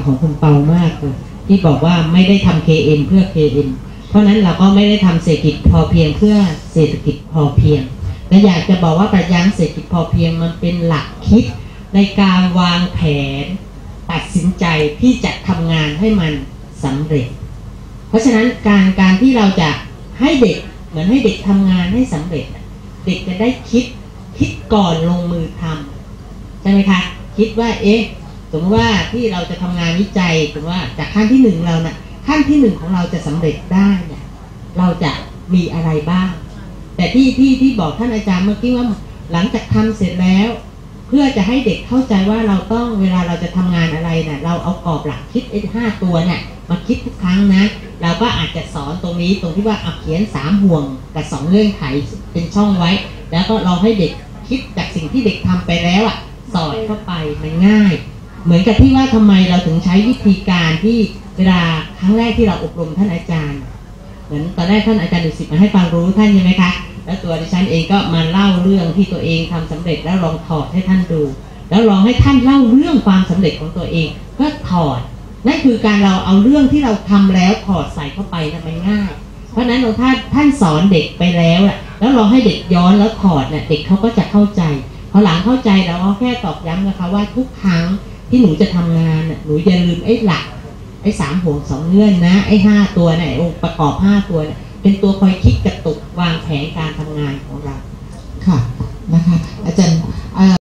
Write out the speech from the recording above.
ของคุณเปามากเลยที่บอกว่าไม่ได้ทำ KM เพื่อ KM เพราะนั้นเราก็ไม่ได้ทำเศรษฐกิจพอเพียงเพื่อเศรษฐกิจพอเพียงและอยากจะบอกว่าปรัชญาเศรษฐกิจพอเพียงมันเป็นหลักคิดในการวางแผนตัดสินใจที่จะทำงานให้มันสำเร็จเพราะฉะนั้นการที่เราจะให้เด็กเหมือนให้เด็กทำงานให้สำเร็จเด็กจะได้คิดก่อนลงมือทำใช่ไหมคะคิดว่าสมมติว่าที่เราจะทำงานวิจัยสมมติว่าจากขั้นที่1เรานะขั้นที่1ของเราจะสำเร็จได้เนี่ยเราจะมีอะไรบ้างแต่ที่บอกท่านอาจารย์เมื่อกี้ว่าหลังจากทำเสร็จแล้วเพื่อจะให้เด็กเข้าใจว่าเราต้องเวลาเราจะทำงานอะไรเนี่ยเราเอากรอบหลักคิด5ตัวเนี่ยมาคิดทุกครั้งนะเราก็อาจจะสอนตรงนี้ตรงที่ว่าเขียน3ห่วงกับ2เงื่อนไขเป็นช่องไว้แล้วก็เราให้เด็กคิดจากสิ่งที่เด็กทำไปแล้วสอดเข้าไปมันง่ายเหมือนกับที่ว่าทำไมเราถึงใช้วิธีการที่เวลาครั้งแรกที่เราอบรมท่านอาจารย์เหมือนตอนแรกท่านอาจารย์ดุสิตมาให้ความรู้ท่านใช่ไหมคะแล้วตัวดิฉันเองก็มาเล่าเรื่องที่ตัวเองทำสำเร็จแล้วลองถอดให้ท่านดูแล้วลองให้ท่านเล่าเรื่องความสำเร็จของตัวเองก็ถอดนั่นคือการเราเอาเรื่องที่เราทำแล้วถอดใส่เข้าไปนะมันง่ายเพราะนั้นท่านสอนเด็กไปแล้วแล้วลองให้เด็กย้อนแล้วถอดเด็กเขาก็จะเข้าใจพอหลังเข้าใจแล้วก็แค่ตอกย้ำนะคะว่าทุกครั้งที่หนูจะทำงานหนูอย่าลืมหลัก3ห่วง2เงื่อนนะ5ตัวเนี่ยองค์ประกอบ5ตัวเนี่ยเป็นตัวคอยคิดกระตุกวางแผนการทำงานของเราค่ะนะคะอาจารย์